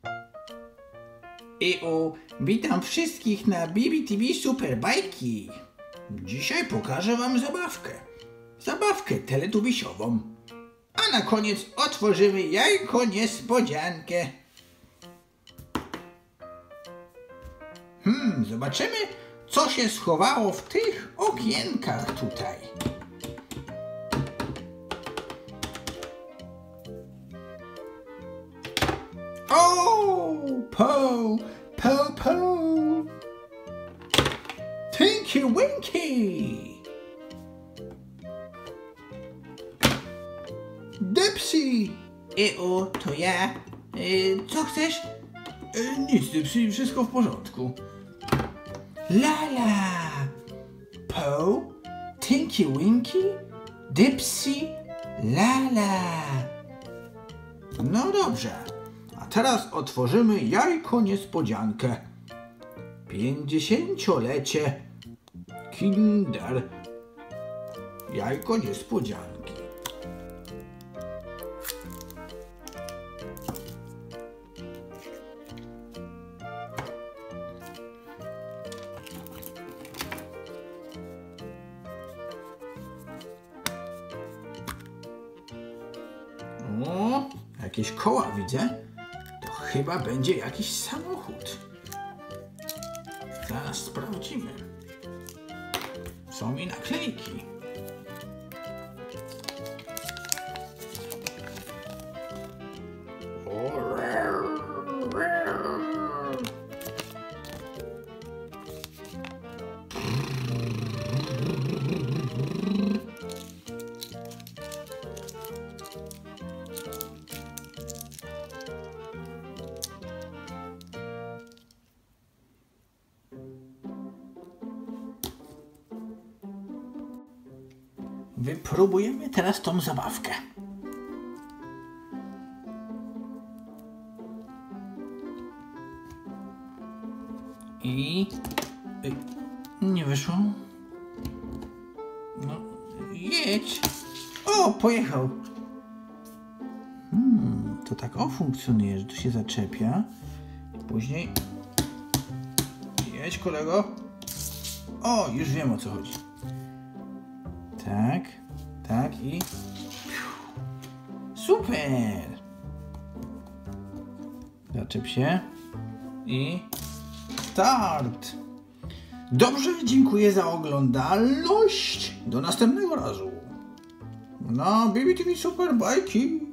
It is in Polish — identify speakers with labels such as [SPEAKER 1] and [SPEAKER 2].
[SPEAKER 1] Witam wszystkich na BBTV Superbajki. Dzisiaj pokażę wam zabawkę. Zabawkę teletubisiową. A na koniec otworzymy jajko niespodziankę. Zobaczymy, co się schowało w tych okienkach tutaj. Po. Tinky Winky. Dipsy. To ja. Co chcesz? Nic, Dipsy, wszystko w porządku. Lala. Po, Tinky Winky, Dipsy, Lala. No dobrze. A teraz otworzymy jajko niespodziankę. 50-lecie Kinder. Jajko niespodzianki. O, jakieś koła widzę. To chyba będzie jakiś samochód. Zaraz sprawdzimy. Są i naklejki. Wypróbujemy teraz tą zabawkę. I... nie wyszło. No, jedź. O, pojechał. To tak funkcjonuje, że tu się zaczepia. Później... jedź, kolego. O, już wiem, o co chodzi. Tak i... super! Zaczep się i... start! Dobrze, dziękuję za oglądalność. Do następnego razu. Na BBTV Superbajki.